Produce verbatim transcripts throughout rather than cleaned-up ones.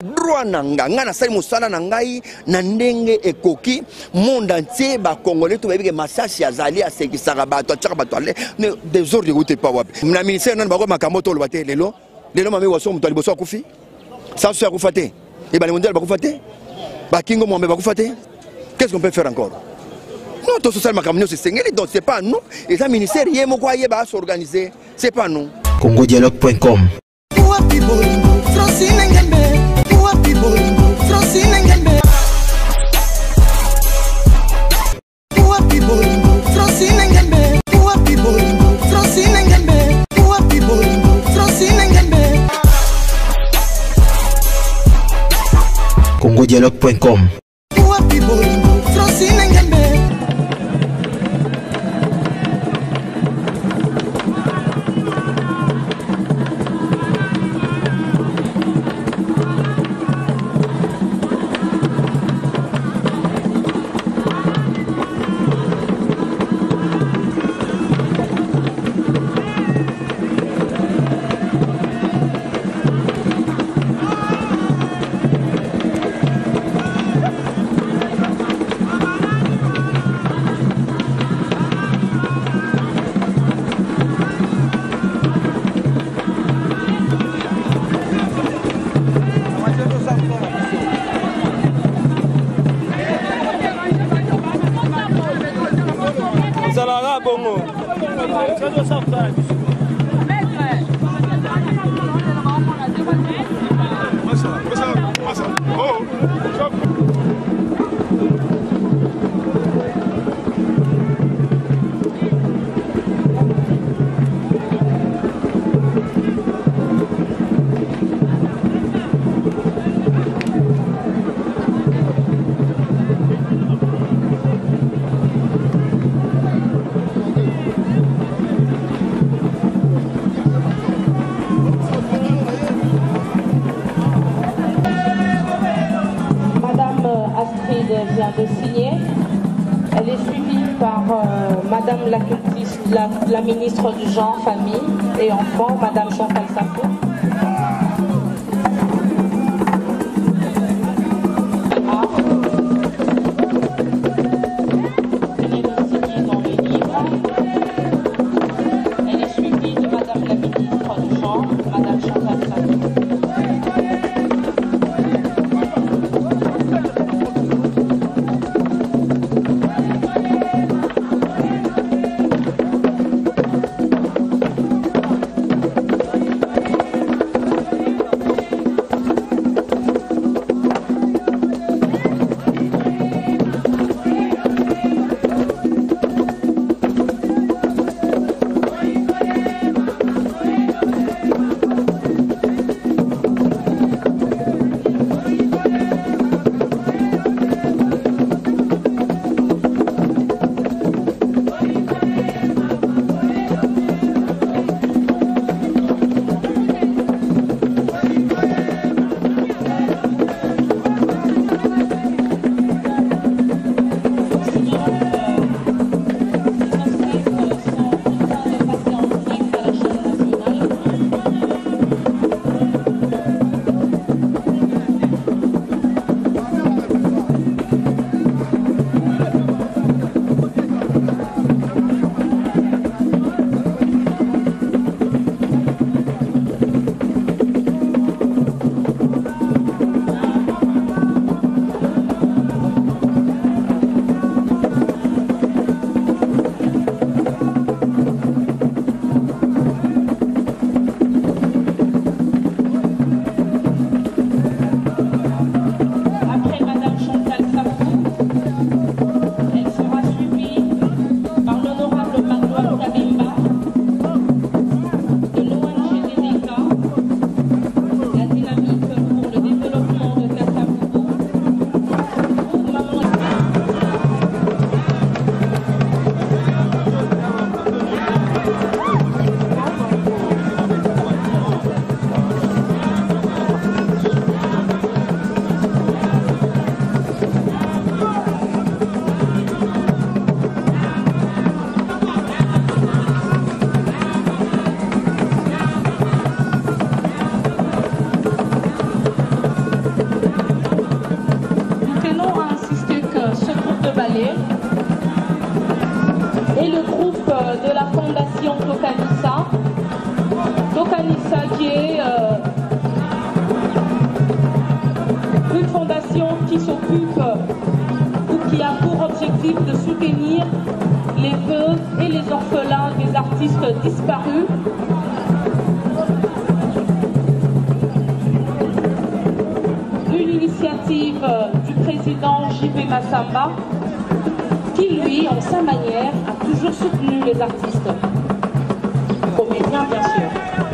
droit nanga nga na sali musala na ngai na ndenge ekoki monde entier ba congolais to babike masasi azali asekisaka bato atchaka bato ale des ordres route pas wapi na ministère na bako makambo to lobate lelo lelo mame waso muto liboso akufi ça se akufa te et ba le mondial bakufa te ba kingo mwambe bakufa te. Qu'est-ce qu'on peut faire encore? Non, tout ça makambo c'est sengeli donc c'est pas nous et ça ministère yemo kwa yeba s'organiser c'est pas nous. congo dialogue point com congo dialogue point com. vient de signer. Elle est suivie par euh, Madame la, la, la ministre du Genre, Famille et Enfants, Madame Chantal Sapou. association qui s'occupe ou qui a pour objectif de soutenir les veuves et les orphelins des artistes disparus. Une initiative du président J P Massamba qui, lui, en sa manière, a toujours soutenu les artistes. Comédiens, bien sûr.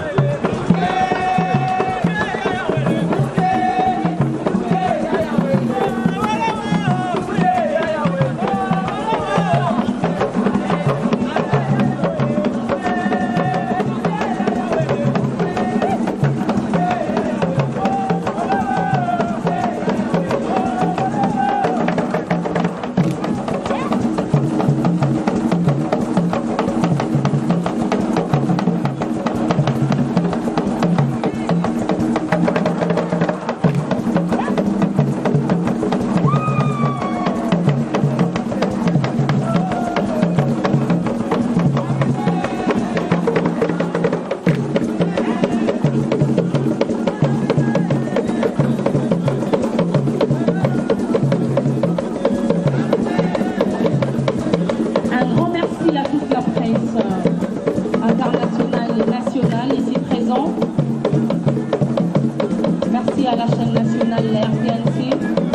Merci à la chaîne nationale, la R T N C.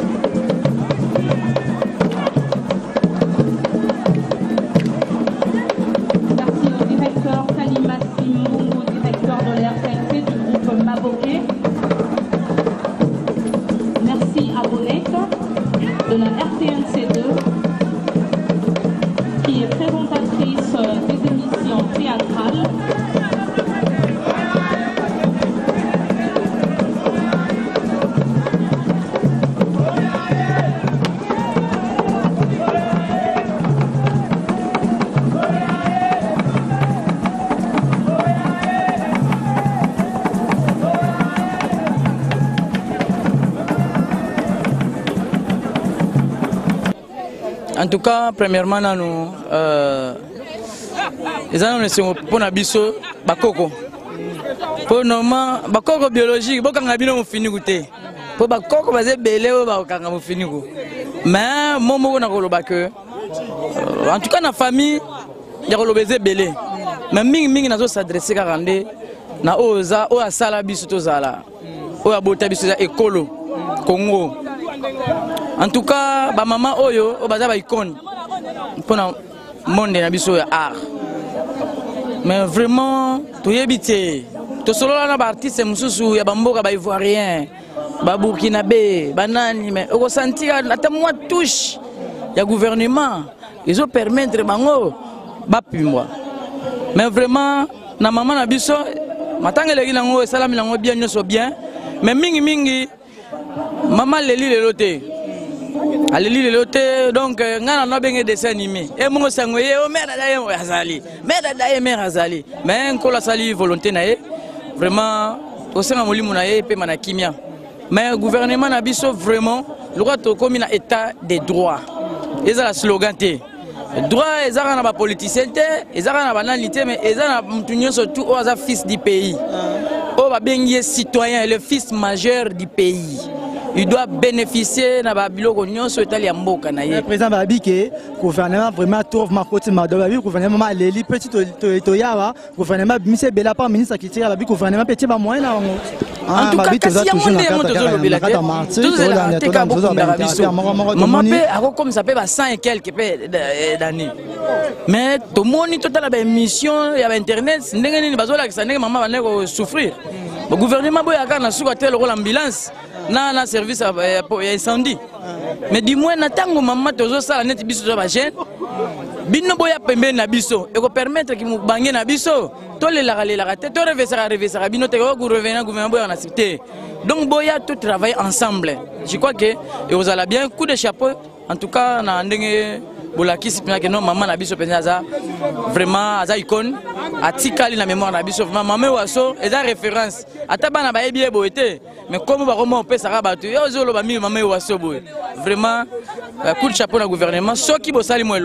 Merci au directeur Kalima Simungu, directeur de la R T N C du groupe Maboké. Merci à Bonette de la R T N C deux, qui est présentatrice des émissions théâtrales. En tout cas, premièrement, nous, euh, les gens sont pour nabiso bakoko. Pour normalement, bakoko biologique, beaucoup de gens ont fini goûter. Pour bakoko, basé belé, bakoko ont fini goûter. Mais moi, moi, on a colobé que, en tout cas, dans la famille, il y a colobé belé. Mais ming ming nazo s'adresser à rendre, na oza, oza sala biso tozala, oza bota biso écolo, Congo. En tout cas, ba maman oyo obaza ba icône pour na monde na biso ya art. Mais vraiment to yebite to solo na ba artiste mususu ya bamboka ba ivoirien, ba burkinabé, banani mais oko sentir ata moi touche ya gouvernement, ils ont permettre bango ba pimwa. Mais vraiment na maman na biso matanga leki nango salami nango bien nyoso bien, mais mingi mingi maman leli lelote. Aleli lelote donc ngana no benge dessin animé et mon sangoye o mère d'ailleurs azali mère d'ailleurs mère azali mais ko la sali volonté na ye vraiment au sein molimo na ye pe mana kimia mais gouvernement na biso vraiment le droit to comme na état des droits eza la slogan té droit ezaka na ba politicien té ezaka na banalité mais ezaka na mutunyo surtout o aza fils du pays o ba bengi citoyen le fils majeur du pays. Il doit bénéficier na babiloko nyonso etali ya mboka na ye. Président babi ke gouvernement vraiment trouve ma côté ma babi gouvernement leli petit to to yawa gouvernement mise bela pas ministre qui tire babi gouvernement petit ba moyen na ngo. En tout cas kasi ya monde mo tozo lobela te. Tozo la te ka beaucoup na biso. Maman pe ako comme ça pe ba cent et quelques pe d'années. Mais to moni total ba émission ya internet ndenge nini bazola ki ndenge maman ba ko souffrir. Le gouvernement boya kana suka tel rôle ambulance. Na na service ya incendie mais du moins na tango maman tozo sala net biso to ba jeune bino boya pembe na biso e ko permettre ki mu bange na biso to le la la la te to revesera revesera bino te ko revenir gouvernement boya na cité donc boya tout travailler ensemble. Je crois que et vous allez bien coup de chapeau en tout cas na ndenge bolakisi pena que non maman na biso pena za vraiment aza icône atikali na mémoire na biso vraiment maman waso eza référence ata bana ba yebi boete mais comme ba comment on peut ça rabatu yo zo lo ba mi maman waso boye vraiment coup de chapeau na gouvernement soki bo sali mo eloko.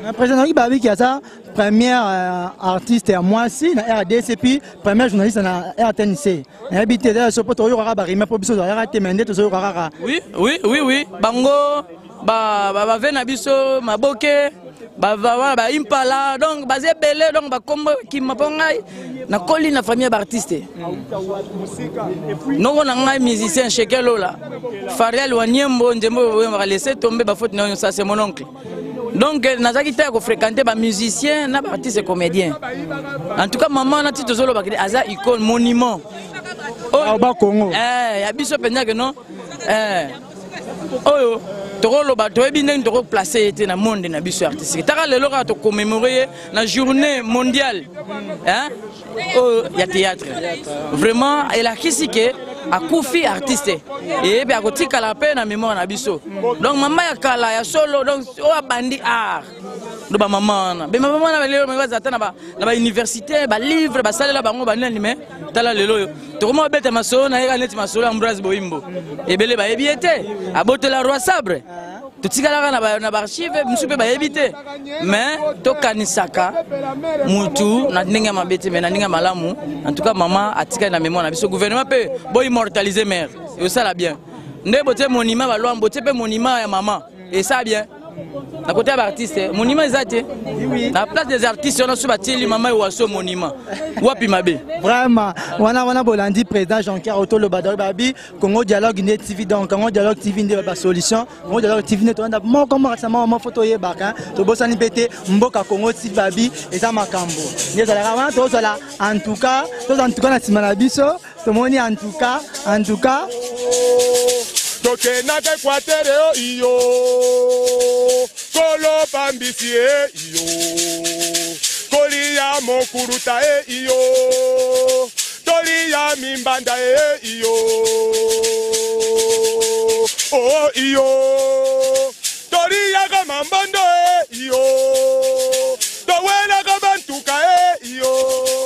Président Babi qui a ça, première euh, artiste à moi aussi, na R D C P, première journaliste na R T N C. Habité là, sur poto yora ba rima pour biso yora temende to yora. Oui, oui, oui, oui. Bango, ba ba ba vena biso maboke, ba ba ba impala, donc basé belé, donc ba combo qui m'apongai na koli na famille d'artistes. Non on a un musicien chez Kelola. Fariel Wanyembo Ndembo on va laisser tomber ba faute non ça c'est mon oncle. Donc nazaki ta ko fréquenter ba musicien na ba artiste comédien. En tout cas maman na tito solo ba aza icône monument. Oh ba Congo. Eh ya biso penza que non. Eh oyo tokolo ba toyebi ndenge toko placer était na monde na biso artistique. Taka lelo ka to commémorer la journée mondiale hein oh ya théâtre. Vraiment elle a kisike a koufi artiste et bien à côté kala pe na mémoire na biso. Donc maman ya kala ya solo donc o bandi art. Do ba maman na. Be maman na lelo me bazata na ba na ba université ba livre ba salela bango ba nani mais tala lelo yo. To comment bête maso na ira net maso Ambroise Boimbo. Et belé ba ebiete abote la roi sabre. Tout tigala na ba na ba archive msupe ba ebite. Mais to kanisaka mutu na ndenge mabete mais na ndenge malamu. En tout cas maman atika na mémoire na biso gouvernement peut boy immortaliser mère. Et ça la bien. Ndé bote monument ba loi bote pe monument ya maman. Et ça bien. À côté des artistes, monument exact. La place des artistes, on a sur bâti maman ou asso monument. Wapi mabe. Vraiment, on a on a bolandi président Jean-Pierre Otolo Badori Babi, Congo Dialogue Net T V donc Congo Dialogue T V n'est pas solution. Congo Dialogue T V n'est pas mon comment récemment mon photo yé baka. To bosani pété mboka Congo T V Babi et ça makambo. Ni ça la vraiment to ça là en tout cas, to en tout cas na simana biso, to moni en tout cas, en tout cas toke na ke kwatere iyo kolo pambisi e iyo koli ya mokuruta e iyo toli ya mimbanda e iyo oh iyo toli ya kamambondo e iyo towela kabantuka e iyo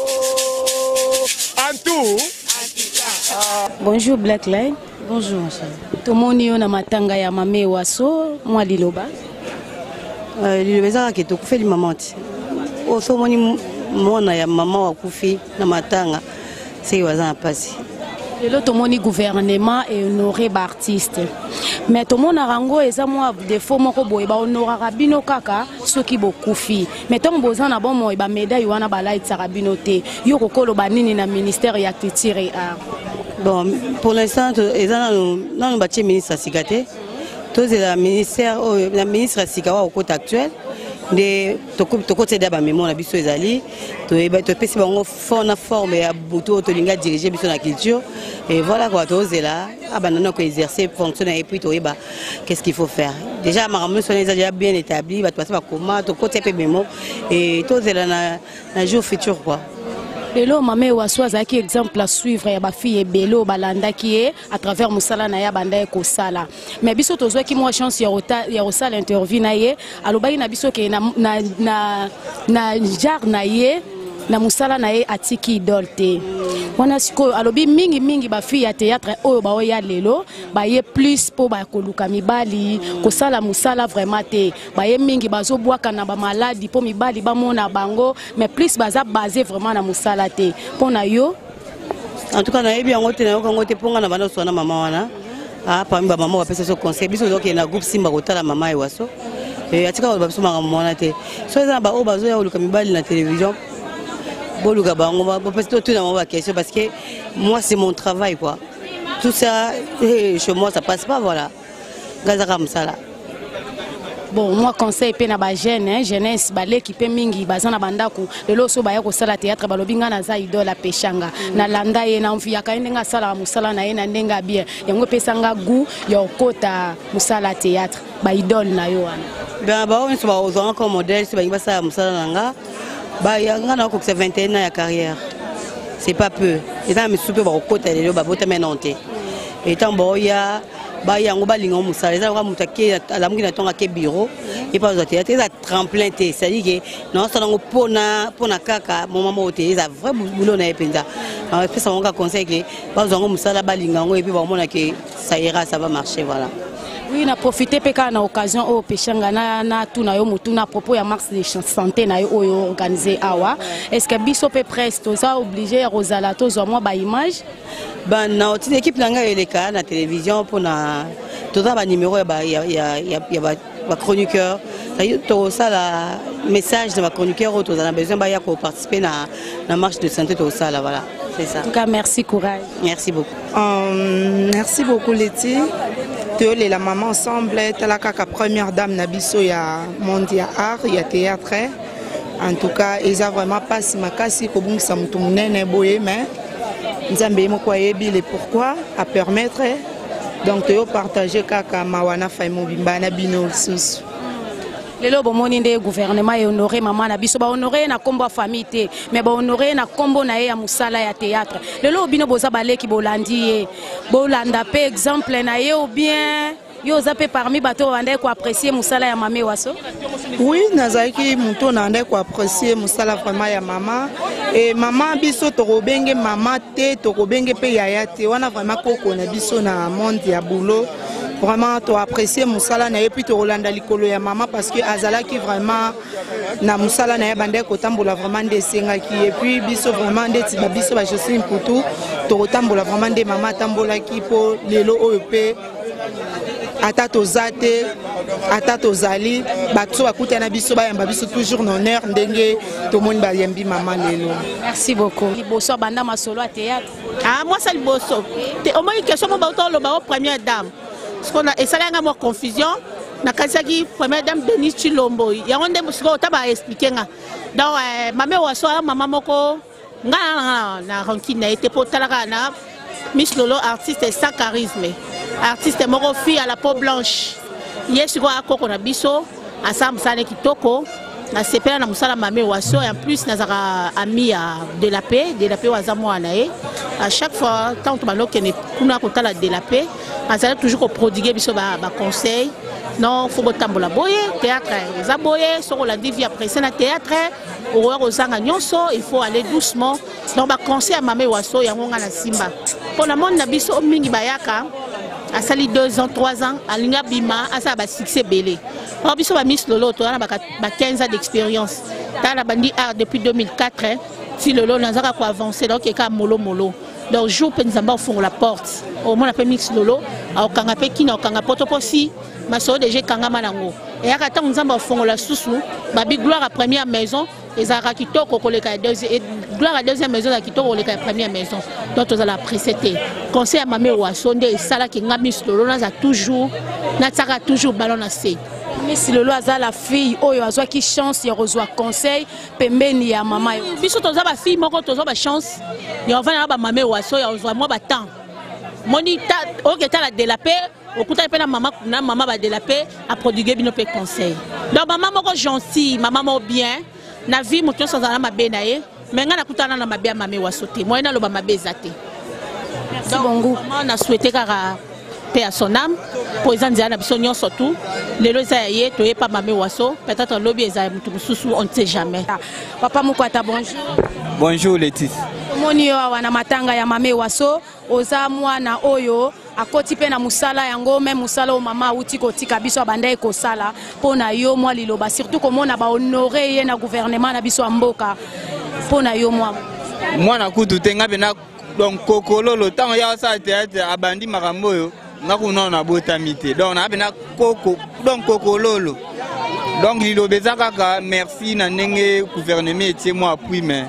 antu. Bonjour Black Line. Bonjour ma chérie. Tomoni on a matanga ya mame waso moi liloba. Euh liloba za ke to kufeli mamanti. O so moni mona ya mama wa kufi na matanga. C'est waza pasi. Lelo tomoni gouvernement et honorer ba artiste. Mais tomona rango eza moi défaut moko boye ba honorera bino kaka soki bokufi. Mais tom bozana bon mo ba médaille wana ba light sarabino te. Yo kokolo ba nini na ministère ya culture et art. Bon, pour l'instant, nous avons bâti le ministre Sikate. Tous les ministères, la ministre Sikawa au côté actuel, de côté de la mémoire, la biso ezali, de pesi bango forme forme et buto to linga diriger biso la culture et voilà quoi tous là, abandonner que exercer fonctionner et puis to eba qu'est-ce qu'il faut faire. Déjà ma rameuse est déjà bien établi, va passer par comment to côté pe mémo et tous là na na jour futur quoi. Lelo mame waswaza qui exemple à suivre ya ba fille belo balanda qui est à travers musala na ya banda ko sala mais biso tozwa ki moi chance ya rota ya rosala interview na ye alobai na biso ke na na na, na jar na ye na musala na ye atiki idolte wana siko alobi mingi mingi ba fille ya théâtre oyo ba oya lelo ba ye plus po ba koluka mibali ko sala musala vraiment te ba ye mingi bazo bwaka na ba maladi po mibali ba mona bango mais plus baza basé vraiment na musala te pona yo en tout cas na yebi yango te na yango te ponga na bana so na mama wana ah parmi ba mama ba pesa so conseil biso donc na groupe simba kotala mama ewaso et atika ba biso mama mona te so eza ba o bazo ya koluka mibali na télévision. Parce que moi c'est mon travail quoi. Tout ça chez moi ça passe pas voilà. Bon moi conseil pe na ba jeune hein jeunesse balé qui pe mingi bazana bandako lelo so ba ya ko sala théâtre balobinga na za idole peshanga na landa ye na mfia ka ndenga sala musala na ye na ndenga bien yango pesanga gu ya okota musala théâtre ba idole na yo wana. Ben ba on so ba ozanga comme modèle so ba ngibasa musala nanga. Bah, il y a vingt et un ans de carrière. C'est pas peu. Et tant que je suis au côté de l'eau, je suis monté. Et tant que il y a bah il y a un gars qui a les gens qui ont la mouille dans un bureau et pas au théâtre. Il y a tremplin té. C'est-à-dire que non seulement pour na pour na kaka mon maman au théâtre, il y a vrai boulot na ependa. Alors après ça on va conseiller que pas aux gens qui ont la balinga et puis bon on a que ça ira, ça va marcher voilà. Oui, na profiter peka na occasion au pechanga na na tuna yo mutuna à propos ya marche de santé na yo oyo organisé awa. Est-ce que biso pe presto ça obligé Rosala to zo moi ba image? Ben na autre équipe nanga eleka na télévision pour na tout ba numéro ba ya ya ya ba ba chroniqueur. To ça la message de ma chroniqueur auto on a besoin ba ya ko participer na na marche de santé to ça là voilà. C'est ça. En tout cas, merci courage. Merci beaucoup. Um, merci beaucoup Letty. Théo la maman ensemble, la première dame Nabiso, il y a monde, il y a art, il y a théâtre. En tout cas, ils ont vraiment pas si ma casse, comme bon ça me tourne né boye mais ils ont bien quoi et pourquoi à permettre donc Théo partager kaka mawana faimo bimba na bino sous. Lelo bomoni nde gouvernement et honorer maman na biso ba honorer na kombo famille te mais ba honorer na kombo na ya musala ya théâtre lelo bino boza baleki bolandi bolanda pe exemple na ye ou bien yo zape parmi bato bande ko apprécier musala ya Mame Waso. Oui, nazaki muto nande ko apprécier musala vraiment ya maman et maman biso to benge maman te to benge pe yaya te wana vraiment koko na biso na monde ya boulot. Vraiment, tu apprécier Moussala na et puis tu Rolanda likolo ya maman parce que Azala qui vraiment na Moussala na bande ko tambola vraiment des senga qui et puis biso vraiment des tiba biso ba Jocelyne Poutou tu tambola vraiment des maman tambola qui pour lelo O E P atato zate atato zali batso akuta na biso ba yamba biso toujours honneur ndenge to monde ba yambi maman lelo. Merci beaucoup. Liboso banda masolo à théâtre. Ah moi ça liboso. Au moins une question mo ba to ba première dame. Parce qu'on a essayé à avoir confusion. Na kasaki première dame Denis Chilombo. Il y a un des musicaux qui t'a expliqué. Donc Mame Waso maman moko nga na rancune na été pour talaka Miss Lolo artiste sans charisme. Artiste moko fille à la peau blanche. Yes ko akoko na biso ensemble ça kitoko. Na sepela na musala Mame Waso et en plus nazaka ami de la paix, de la paix wazamo anae. À chaque fois tant que maloke ne kuna ko tala de la paix. On toujours au prodiguer biso ba conseil non faut botambola boye théâtre za boye sur la divi après c'est na théâtre horreur aux nyonso il faut aller doucement donc ba conseil à Mame Waso ya ngonga na simba pour la monde na biso mingi bayaka a sali deux ans trois ans alinga bima asa ba succès belé on biso ba Miss Lolo to na ba quinze ans d'expérience ta la bandi art depuis deux mille quatre si Lolo nazaka ko avancer donc ka molo molo. Donc, jour où nous avons la porte, au moins, on a Mix Lolo, au Kangape, qui n'a aucun potoposi, ma soeur de G. Kangamanango. Et à quand nous avons la sous-sous, ma big gloire à première maison, et Zarakito, et gloire à deuxième maison, à Kito, la première maison. Donc, nous allons apprécier. Conseil à Mame Waso, et Sala qui n'a Miss Lolo, n'a toujours, n'a toujours ballon assez. Miss Lolo a la fille, oh, a qui chance, il reçoit conseil, pembeni ya maman. Biso toza ba fille, moko toza ba chance. Il va na ba Mame Waso, ya reçoit moi ba temps. Moni ta, ok ta la délapé, au coup ta na maman, na maman ba délapé, a prodigué bino pe conseil. Donc maman moko gentil, maman mo bien, na vie mo sans ala ma benaye, mais nga na kutana na ma bien Mame Waso te. Moi na lo ba ma bezate. Merci bongo. On a souhaité kara paix à son âme. Pour les Indiens, nous surtout. Les loisirs, tu n'es pas Mame Waso. Peut-être un lobby, on ne sait jamais. Papa Mukwata, bonjour. Bonjour Laetitia. Moni wana matanga ya Mame Waso, oza mwana oyo akoti pe na musala yango même musala o mama uti kotika biso banda ko sala pona yo mwa liloba surtout komona ba honorer ye na gouvernement na biso mboka pona yo mwa mwana kutu tenga bena donc kokololo tant ya sa théâtre abandi makambo yo ngakuna na botamité donc na bena koko donc kokololo donc lilobeza kaka merci na ndenge gouvernement etie moi appui mais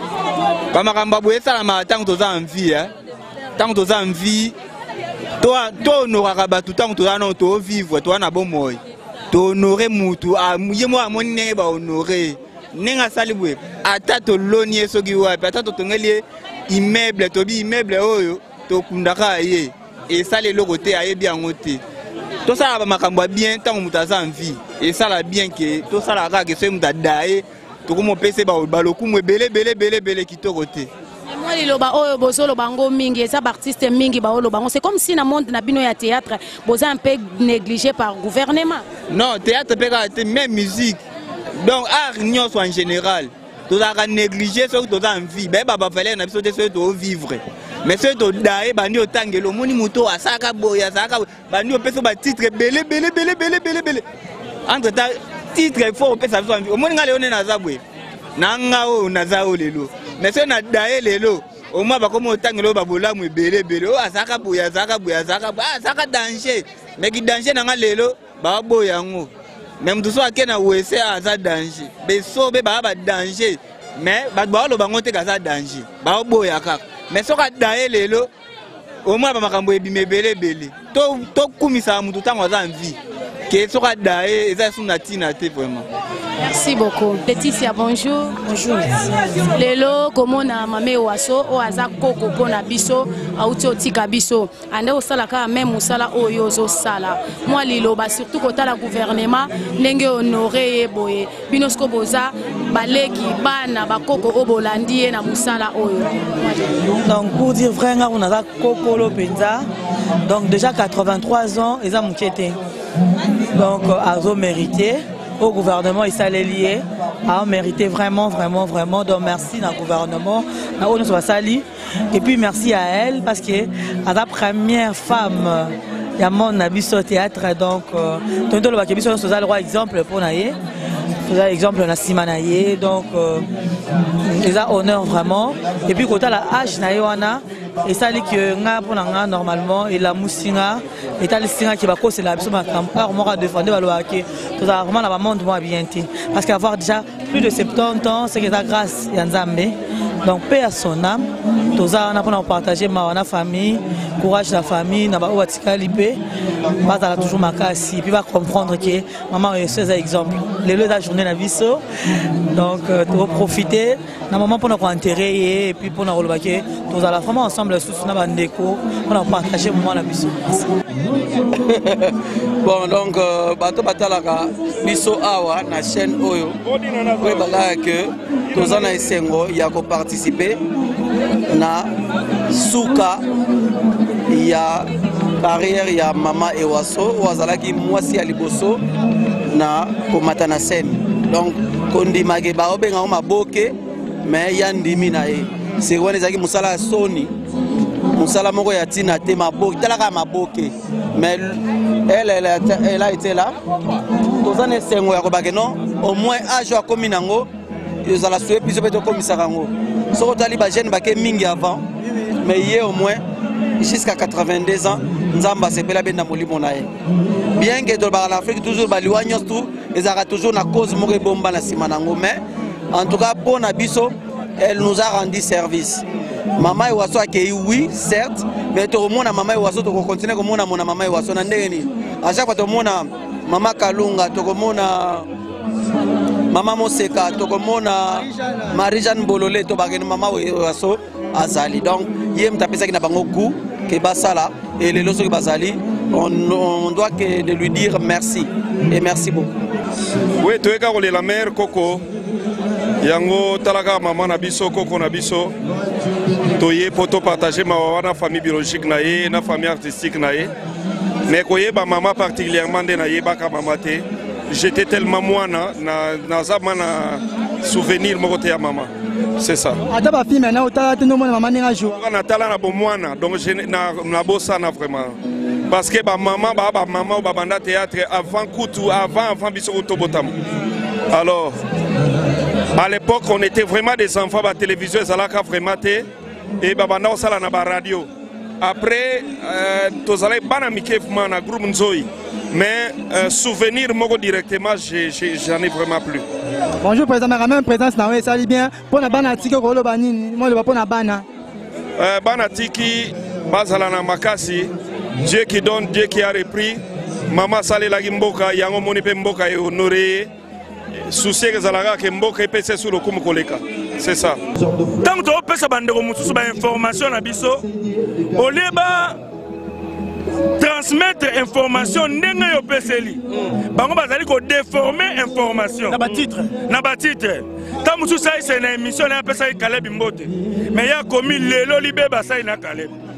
ba makambo boye sala ma tant que toza en vie hein tant que toza en vie toi toi honoraka ba tout tant que toza non to vivre toi na bon moy to honorer mutu a ye moi amoni ndenge ba honorer nenga salibwe ata to lonie soki wapi ata to tongeli immeuble to bi immeuble oyo to kundaka ye et ça les logoté aye bien ngoté to ça ba makambo bien tant mutu aza en vie et ça la bien que to ça la ka que so mutu dae to ko mo pese ba baloku mo belé belé belé belé kitoko te. Moi liloba oyo bozolo bango mingi eza artiste mingi ba olo bango c'est comme si na monde na bino ya théâtre boza un peu négligé par gouvernement. Non, théâtre peut même musique. Donc art nyonso en général, to za négligé ce que to za en vie, ba ba fallait na biso te so to vivre. mais ce to dae bandi otangelo moni moto asaka boya asaka bandi opesa ba titre belé belé belé belé belé belé entre ta titre fort opesa biso envie omoni ngale one na zabwe na ngao na zao lelo mais ce na dae lelo au moins bakomo otangelo babolamu belé belé o asaka boya asaka boya asaka asaka danger mais ki danger na ngalelo ba boya ngo même tout ça qui na wese aza danger beso be ba ba danger mais ba ba lo bango te kaza danger ba boya kaka mais soka dae lelo au moins ba makambo ebime belé belé to to kumisa mutu tango aza envie que soka dae eza suna tina te vraiment. Merci beaucoup. Laetitia, bonjour. Bonjour. Lelo komona mame waso o aza koko pona biso auti otika biso ande osala ka même osala oyo ozo sala moi liloba surtout kota la gouvernement ndenge honoré boye binosko boza baleki bana bakoko obolandi na musala oyo. Donc pour dire vrai nga on a koko lo penza donc déjà quatre-vingt-trois ans eza mukete donc azo mérité au gouvernement il s'allait lier a mérité vraiment vraiment vraiment donc merci au gouvernement na on soit sali et puis merci à elle parce que à la première femme il y a mon abisso théâtre donc tonto le bakebiso so za le roi exemple pour naie so za exemple na simanaye donc les a honneur vraiment et puis quand la H na yoana et ça dit que nga pour nga normalement et la musinga et ta singa qui va causer la biso makampa on va défendre baloa que tout ça vraiment la monde moi bien parce qu'avoir déjà plus de soixante-dix ans c'est que la grâce ya Nzambe donc paix à son âme tout ça on a pour partager ma na famille courage la famille na ba watika lipe pas à toujours makasi puis va comprendre que maman est ce exemple les le la journée na biso donc tu profiter na maman pour nous enterrer et puis pour nous relever tout ça la famille ensemble sous na bandeko on a partagé moment na biso. Bon donc bato batalaka biso awa na chaîne oyo oui bala que tous en esengo ya ko participer na suka ya carrière ya mama Ewaso wazalaki mwasi ya liboso na komata na scène donc kondimage ba obenga maboke mais ya ndimi na ye c'est wani zaki musala soni musala moko ya tina te maboke talaka maboke mais elle elle elle a été là tous en esengo ya ko bake non au moins âge a komi nango yozala soué biso beto komisa kango soko tali ba jeune bake mingi avant mais hier au moins jusqu'à quatre-vingt-deux ans nzamba sepela benda molimo na ye bien que to ba l'Afrique toujours ba liwanyo tout ils aura toujours na cause moko bomba na sima nango mais en tout cas pour na biso elle nous a rendu service maman Ewaso a oui certes mais to mona maman Ewaso to continuer ko mona mona maman Ewaso na ndenge ni à chaque fois to mona mama Kalunga to ko mona mama Moseka to ko mona Marie-Jeanne Bololé to ba mama Ewaso azali donc yem tapesa ki na bango goût que basala et les loso ki bazali on, on doit que de lui dire merci et merci beaucoup. Oui to eka ko la mère Coco yango talaka maman na biso Coco na biso to ye poto partager ma wana famille biologique na ye na famille artistique na ye mais ko ye ba maman particulièrement de na ye ba ka mama te j'étais tellement moana na na zamana souvenir moko te ya maman. C'est ça. Ata ba fille maintenant otala te no mona maman ninga jour. Na tala na bo mwana donc je na na bossa na vraiment parce que ba maman ba ba maman ba banda théâtre avant Koutou avant avant biso Tobotam. Alors à l'époque on était vraiment des enfants ba télévision zalaka vraiment té et ba banda osala na ba radio. Après euh, tozalai bana mikefuma na groupe Nzoi. Mais euh, souvenir moko directement, j'en ai vraiment plus. Bonjour président, mais même présence na ça dit bien. Pour la bana tiki ko lo banini, moi le pas pour la bana. Euh bana tiki bazala na makasi, Dieu qui donne, Dieu qui a repris. Maman sale la mboka yango moni pe mboka e honoré. Souci que zalaka ke mboka e pese sur le kumu koleka. C'est ça. Tant que pesa bandeko mususu ba information na biso, oleba transmettre information ndenge yo peseli bango bazali ko déformer information na ba titre na ba titre ta musu sai c'est na émission na pesa Caleb Mbote mais ya komi lelo libe ba sai na Caleb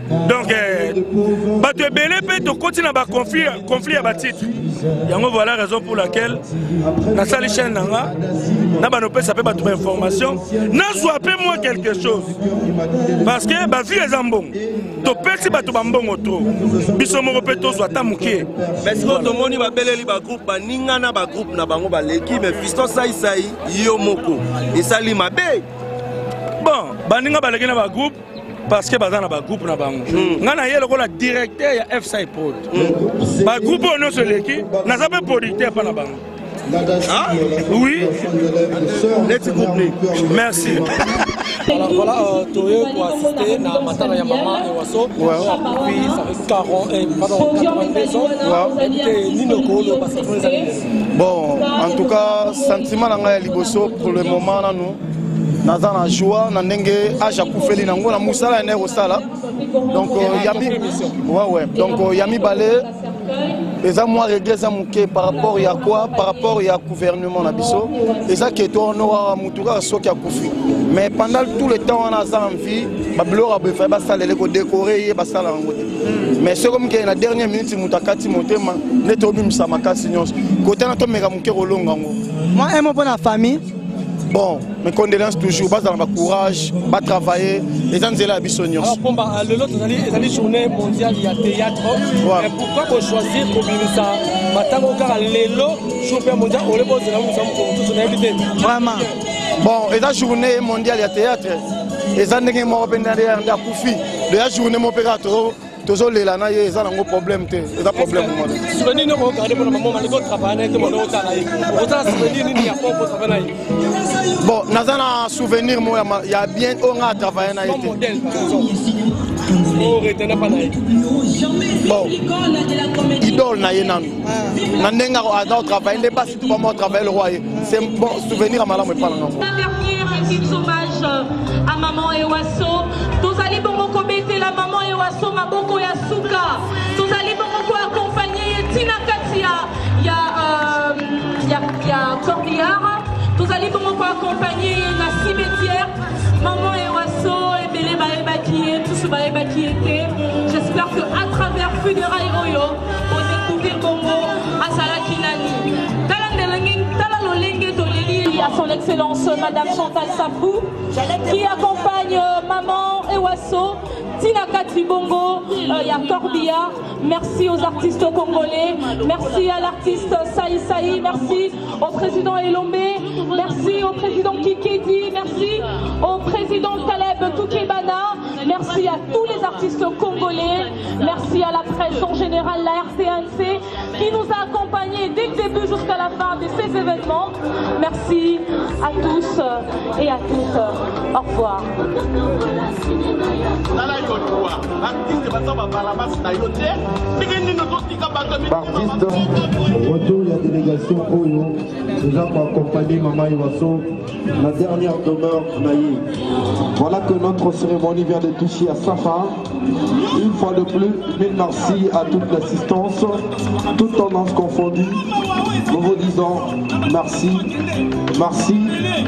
Donc, bato ebele pe to continue ba conflit conflit à ba titre. Yango voilà la raison pour laquelle na sali chaîne nanga na ba no pe ça peut ba trouver information. Na soit peu moi quelque chose. Parce que ba vie ezambon. To pesi bato bambongo trop. Biso mo pe to soit tamuke. Mais si to moni ba beleli ba groupe ba ninga na ba groupe na bango ba leki mais fiston sai sai yo moko. Et sali mabe. Bon, ba ninga ba leki na ba groupe parce que bazana ba groupe na bango. Ngana yelo ko la directeur ya F C I Prod. Ba groupe on se leki na za pe producteur pa na bango. Ah oui. Let's go. Merci. Alors voilà, Toyo pour assister à Matana Yamama et Wasso. Puis ça fait quarante, pardon, quatre-vingt-deux ans. Et Nino Kolo parce que bon, en tout cas, sentiment à Liboso pour le moment là nous. Naza na joie na ndenge aja kufeli na ngona musala ene osala. Donc yami ouais ouais. Donc yami balé et ça moi regret ça muke par rapport à quoi par rapport à gouvernement na biso et ça que toi on aura mutuka soki akufi mais pendant tout le temps on a ça envie ba blora be fa ba salele ko décorer ba sala ngote mais c'est comme que na dernière minute mutakati motema neto bimisa makasi nyonso côté na to meka muke rolonga ngo moi un mot pour la famille. Bon, mes condoléances toujours, bas dans le courage, bas travailler, les gens de la bisognos. Alors, Pomba, le lot, c'est la journée mondiale, il y a théâtre. Ouais. Pourquoi vous choisir pour vivre ça? Maintenant, on a les lots, champion mondial, on les pose là où nous sommes tous invités. Vraiment. Bon, et la journée mondiale, il y a théâtre. Et ça, n'est pas un peu de Koufi. La journée mondiale, toujours les lana, il y a un problème. Il y a un problème. Souvenir, nous regardons pour le moment, nous travaillons, nous travaillons. Nous travaillons, nous travaillons. Bon, nous avons un souvenir, il y a bien un travail. Bon, idole na yenan. Nandenga a travaillé, n'est pas si tout le monde travaille le roi. C'est un bon souvenir à madame et pas l'enfant. Dernier hommage à maman Ewaso. Tous allez bon commettre la maman Ewaso Maboko Yasuka. Tous allez bon accompagner Tina Katia. Il y a il y a il y a Corbière. Tous allez bon accompagner la cimetière. Maman Ewaso et Bélé Baébaki, tout ce Baébaki était. J'espère qu'à travers Funérailles Royo, on découvre Congo à Salakinani. À son excellence Madame Chantal Safou qui accompagne maman Ewaso, Tina Katibongo, il y a Corbia. Merci aux artistes congolais, merci à l'artiste Saï Saï, merci au président Elombe, merci au président Kikedi, merci au président Taleb Toukebana, merci à tous les artistes congolais, merci à la presse en général, la R T N C qui nous a accompagnés dès le début jusqu'à la fin de ces événements. Merci à tous et à toutes. Au revoir. Artiste, retour de la délégation Oyo, déjà pour accompagner Maman Ewaso, la dernière demeure Naïe. Voilà que notre cérémonie vient de toucher à sa fin. Une fois de plus, mille merci à toute l'assistance, toutes tendances confondues. Nous vous disons merci, merci.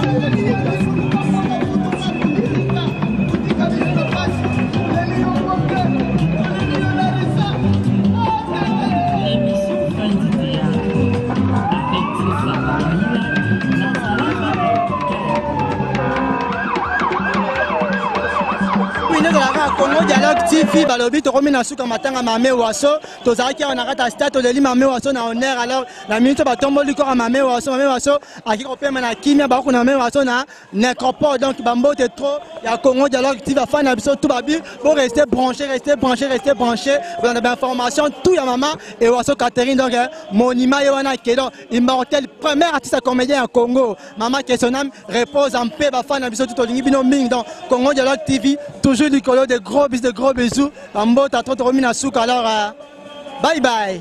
Congo Dialogue T V, balobi to komina suka matanga Mame Waso, to zaki on arata stade to leli Mame Waso na honneur alors la minute ba tomboli ko Mame Waso, Mame Waso aki ko pema na kimia ba ko na Mame Waso na nécropole donc bambo te trop ya Congo Dialogue T V fa na biso tout babi pour rester branché, rester branché, rester branché, on a des informations tout ya maman et Waso Catherine donc monument yona ke donc immortel premier artiste comédien en Congo. Maman que son âme repose en paix ba fa na biso tout lingi bino ming donc Congo Dialogue T V toujours du color de gros bis de gros bisous. Ambo t'as trop trop mis na souk alors euh, bye bye.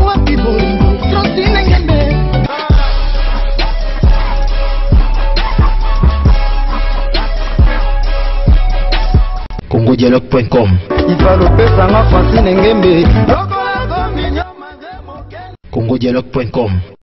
congo dialogue point com congo dialogue point com